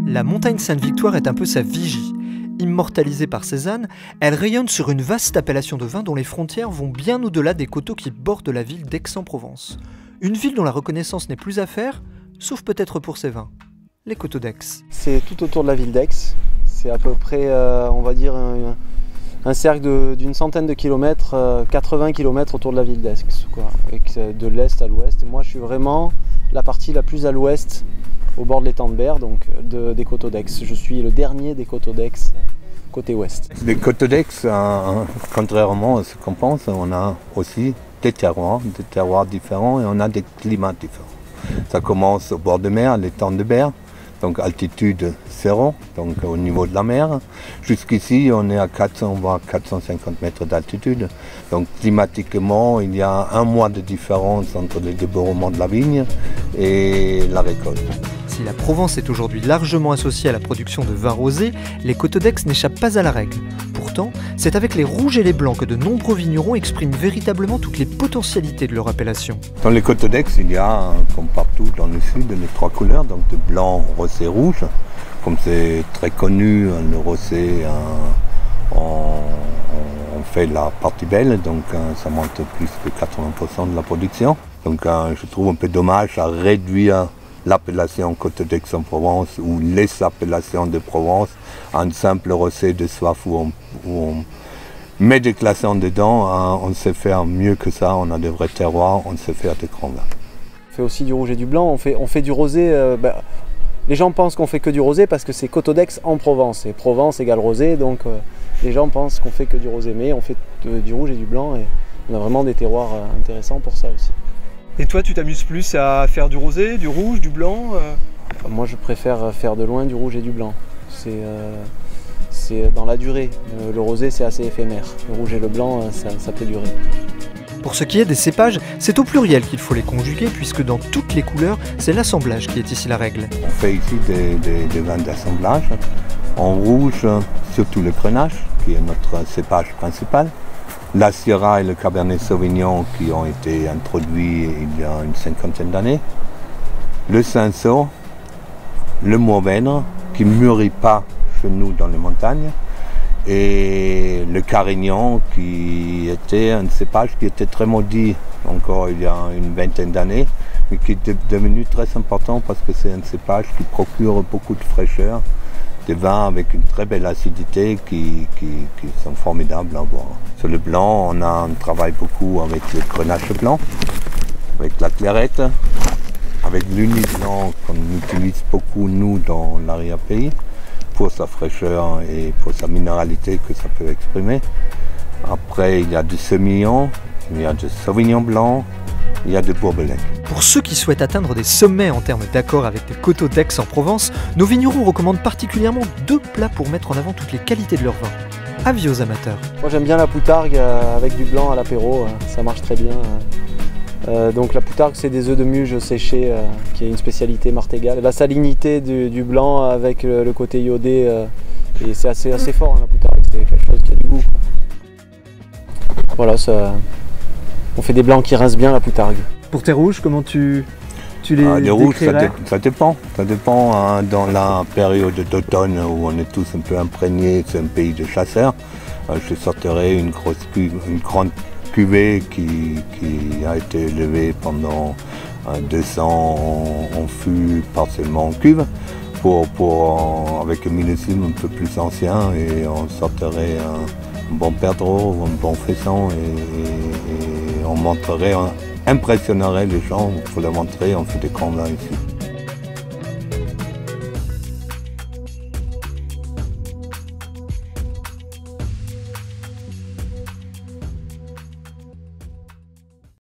La montagne Sainte-Victoire est un peu sa vigie. Immortalisée par Cézanne, elle rayonne sur une vaste appellation de vin dont les frontières vont bien au-delà des coteaux qui bordent la ville d'Aix-en-Provence. Une ville dont la reconnaissance n'est plus à faire, sauf peut-être pour ses vins, les coteaux d'Aix. C'est tout autour de la ville d'Aix. C'est à peu près, on va dire, un cercle d'une centaine de kilomètres, 80 kilomètres autour de la ville d'Aix, de l'est à l'ouest. Et moi, je suis vraiment la partie la plus à l'ouest, au bord de l'étang de Berre, donc des coteaux d'Aix. Je suis le dernier des coteaux d'Aix, côté ouest. Les coteaux d'Aix, contrairement à ce qu'on pense, on a aussi des terroirs différents et on a des climats différents. Ça commence au bord de mer, l'étang de Berre, donc altitude 0, donc au niveau de la mer. Jusqu'ici, on est à 400 voire 450 mètres d'altitude. Donc climatiquement, il y a un mois de différence entre le débourrement de la vigne et la récolte. Si la Provence est aujourd'hui largement associée à la production de vins rosés, les coteaux d'Aix n'échappent pas à la règle. Pourtant, c'est avec les rouges et les blancs que de nombreux vignerons expriment véritablement toutes les potentialités de leur appellation. Dans les coteaux d'Aix, il y a, comme partout dans le sud, les trois couleurs, donc de blanc, rosé, rouge. Comme c'est très connu, le rosé, on fait la partie belle, donc ça monte plus que 80% de la production. Donc je trouve un peu dommage à réduire l'appellation Côte d'Aix-en-Provence ou les appellations de Provence à un simple rosé de soif où on met des glaçons dedans. On sait faire mieux que ça, on a de vrais terroirs, on sait faire des grands vins. On fait aussi du rouge et du blanc, on fait du rosé. Les gens pensent qu'on fait que du rosé parce que c'est Coteaux d'Aix en Provence. Et Provence égale rosé, donc les gens pensent qu'on fait que du rosé. Mais on fait du rouge et du blanc et on a vraiment des terroirs intéressants pour ça aussi. Et toi, tu t'amuses plus à faire du rosé, du rouge, du blanc Moi, je préfère faire de loin du rouge et du blanc. C'est dans la durée. Le rosé, c'est assez éphémère. Le rouge et le blanc, ça peut durer. Pour ce qui est des cépages, c'est au pluriel qu'il faut les conjuguer, puisque dans toutes les couleurs, c'est l'assemblage qui est ici la règle. On fait ici des vins d'assemblage. En rouge, surtout le Grenache, qui est notre cépage principal. La Syrah et le Cabernet Sauvignon qui ont été introduits il y a une cinquantaine d'années. Le Cinsault, le Mourvèdre, qui ne mûrit pas chez nous dans les montagnes. Et le Carignan, qui était un cépage qui était très maudit encore il y a une vingtaine d'années, mais qui est devenu très important parce que c'est un cépage qui procure beaucoup de fraîcheur. Des vins avec une très belle acidité qui sont formidables à boire. Sur le blanc, on travaille beaucoup avec le Grenache blanc, avec la Clairette, avec l'Uni blanc qu'on utilise beaucoup nous dans l'arrière-pays pour sa fraîcheur et pour sa minéralité que ça peut exprimer. Après, il y a du Semillon, il y a du Sauvignon blanc, il y a du Bourbonnais. Pour ceux qui souhaitent atteindre des sommets en termes d'accord avec les coteaux d'Aix en Provence, nos vignerons recommandent particulièrement 2 plats pour mettre en avant toutes les qualités de leur vin. Avis aux amateurs. Moi j'aime bien la poutargue avec du blanc à l'apéro, ça marche très bien. Donc la poutargue, c'est des œufs de muge séchés, qui est une spécialité martégale. La salinité du blanc avec le côté iodé, et c'est assez fort la poutargue, c'est quelque chose qui a du goût. Voilà, on fait des blancs qui rincent bien la poutargue. Pour tes rouges, comment tu les les rouges, décrirais? ça dépend. Ça dépend dans la période d'automne où on est tous un peu imprégnés, c'est un pays de chasseurs. Je sortirai une grande cuvée qui a été élevée pendant 200 en fût, partiellement en cuve, avec un millésime un peu plus ancien, et on sortirait un bon perdreau ou un bon fesson et on montrerait, impressionnerait les gens pour leur montrer, on fait des grands vins ici.